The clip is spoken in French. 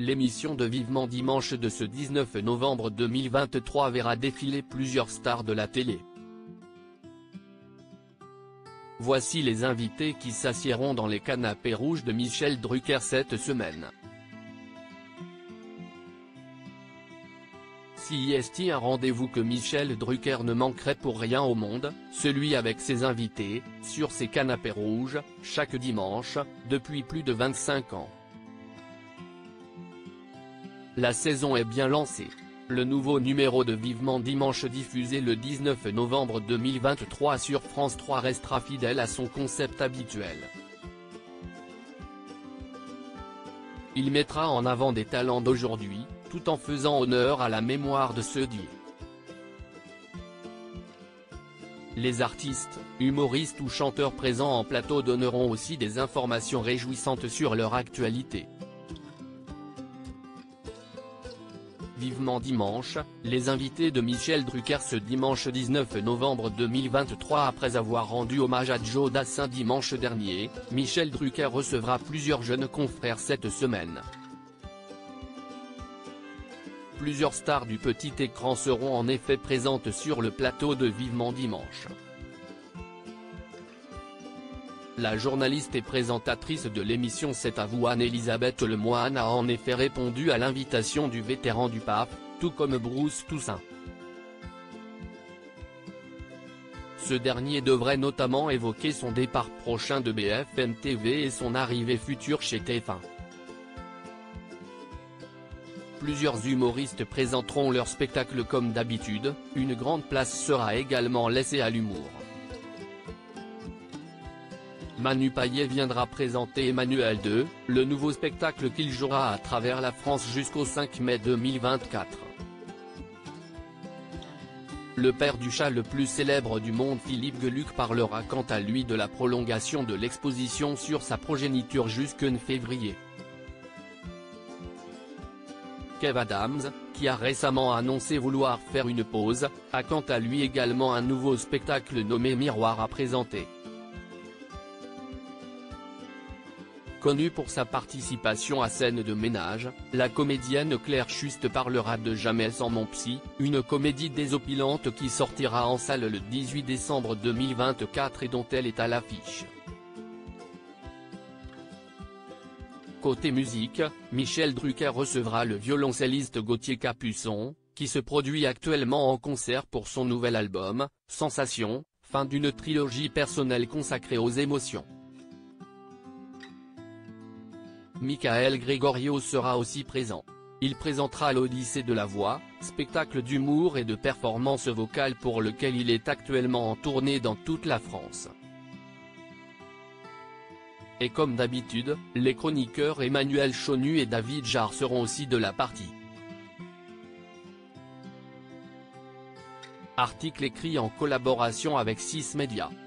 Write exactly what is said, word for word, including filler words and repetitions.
L'émission de Vivement Dimanche de ce dix-neuf novembre deux mille vingt-trois verra défiler plusieurs stars de la télé. Voici les invités qui s'assiéront dans les canapés rouges de Michel Drucker cette semaine. Si est un rendez-vous que Michel Drucker ne manquerait pour rien au monde, celui avec ses invités, sur ses canapés rouges, chaque dimanche, depuis plus de vingt-cinq ans. La saison est bien lancée. Le nouveau numéro de Vivement Dimanche diffusé le dix-neuf novembre deux mille vingt-trois sur France trois restera fidèle à son concept habituel. Il mettra en avant des talents d'aujourd'hui, tout en faisant honneur à la mémoire de ceux d'hier. Les artistes, humoristes ou chanteurs présents en plateau donneront aussi des informations réjouissantes sur leur actualité. Vivement Dimanche, les invités de Michel Drucker ce dimanche dix-neuf novembre deux mille vingt-trois. Après avoir rendu hommage à Joe Dassin dimanche dernier, Michel Drucker recevra plusieurs jeunes confrères cette semaine. Plusieurs stars du petit écran seront en effet présentes sur le plateau de Vivement Dimanche. La journaliste et présentatrice de l'émission C'est à vous Anne-Elisabeth Lemoine a en effet répondu à l'invitation du vétéran du P A F, tout comme Bruce Toussaint. Ce dernier devrait notamment évoquer son départ prochain de B F M T V et son arrivée future chez T F un. Plusieurs humoristes présenteront leur spectacle comme d'habitude, une grande place sera également laissée à l'humour. Manu Payet viendra présenter Emmanuel deux, le nouveau spectacle qu'il jouera à travers la France jusqu'au cinq mai deux mille vingt-quatre. Le père du chat le plus célèbre du monde Philippe Geluck parlera quant à lui de la prolongation de l'exposition sur sa progéniture jusqu'en février. Kev Adams, qui a récemment annoncé vouloir faire une pause, a quant à lui également un nouveau spectacle nommé Miroir à présenter. Connue pour sa participation à Scène de ménage, la comédienne Claire Schust parlera de Jamais sans mon psy, une comédie désopilante qui sortira en salle le dix-huit décembre deux mille vingt-quatre et dont elle est à l'affiche. Côté musique, Michel Drucker recevra le violoncelliste Gauthier Capuçon, qui se produit actuellement en concert pour son nouvel album, Sensation, fin d'une trilogie personnelle consacrée aux émotions. Michael Gregorio sera aussi présent. Il présentera l'Odyssée de la voix, spectacle d'humour et de performance vocale pour lequel il est actuellement en tournée dans toute la France. Et comme d'habitude, les chroniqueurs Emmanuel Chonu et David Jarre seront aussi de la partie. Article écrit en collaboration avec six médias.